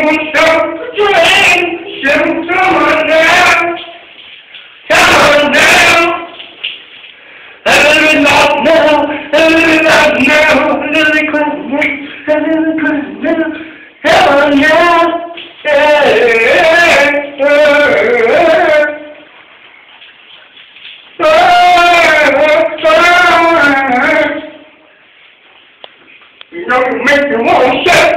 You know, you make me want to shout.